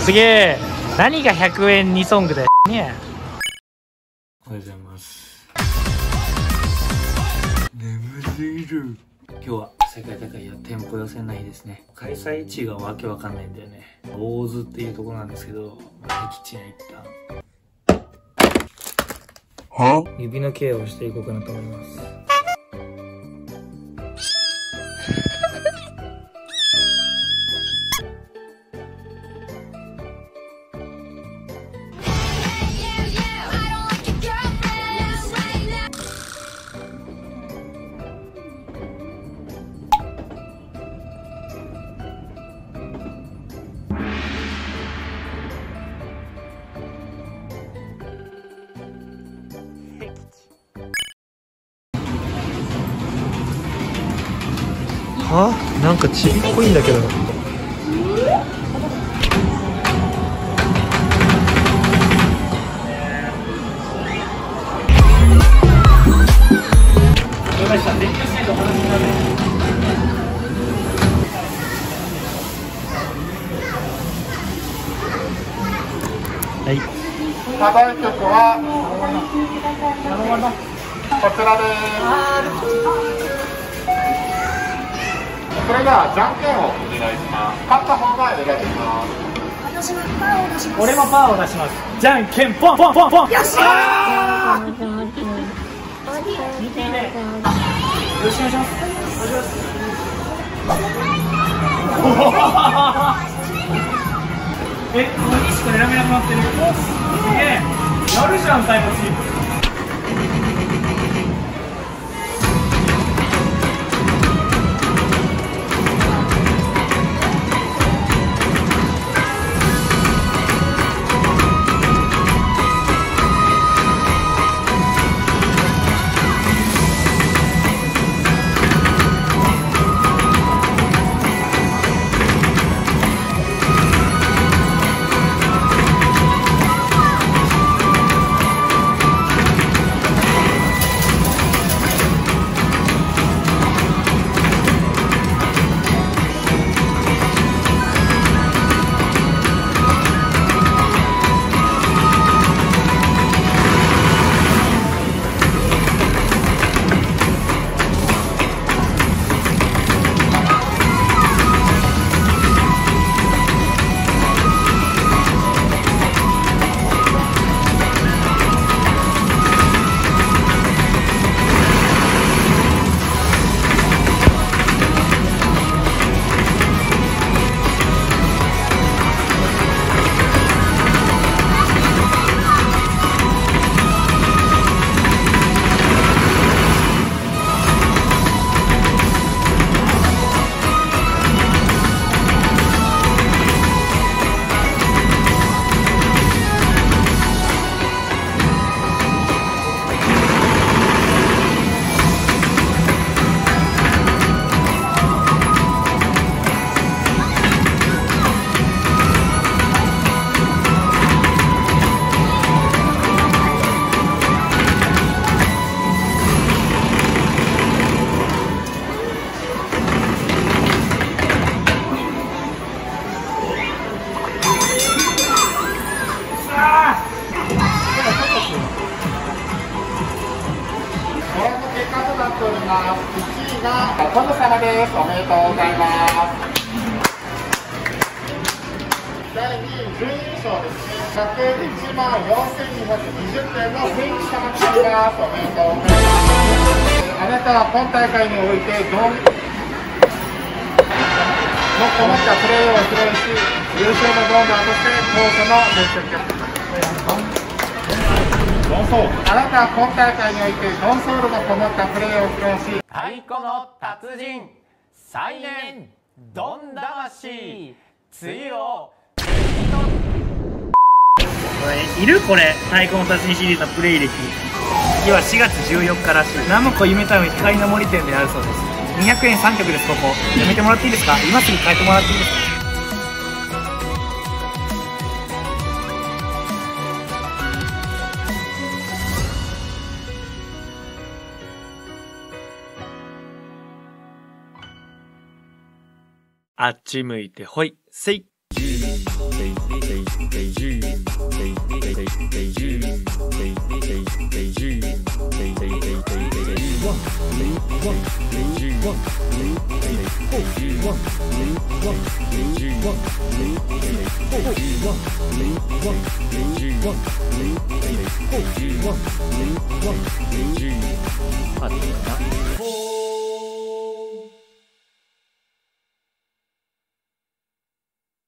すげえ。何が100円2ソングだよね。 おはようございます。眠すぎる。今日は世界大会や店舗予選ないですね。開催地がわけわかんないんだよね。大津っていうところなんですけど、敵地に行った。指のケアをしていこうかなと思います。 は？なんかちびっこいんだけど。はい。 課題曲はこちらです。それではじゃんけんをお願いします。勝った方がお願いします。 私もパーを出します。 俺もパーを出します。じゃんけんポンポンポンポン。よっしゃー。見てね。よろしくお願いします。え、ここにしか選べなくなってる。すげえ。やるじゃん最後チーム。 ご覧の結果となっております。1位がトム様です。おめでとうございます。第2位準優勝ですね。101万4220点のフェイク様になります。おめでとうございます。あなたは今大会においてどんのこもったプレーを披露し、優勝のボンバーとして当初の実績をあなたは今大会においてドンソールのこもったプレーを披露し、 太鼓の達人再現ドン魂梅雨をいるこれ太鼓の達人シリーズのプレイ歴。今4月14日らしい。ナムコ夢タウン光の森店であるそうです。200円3曲です。ここやめてもらっていいですか。今すぐ変えてもらっていいですか。あっち向いてほいせいせいせいパッと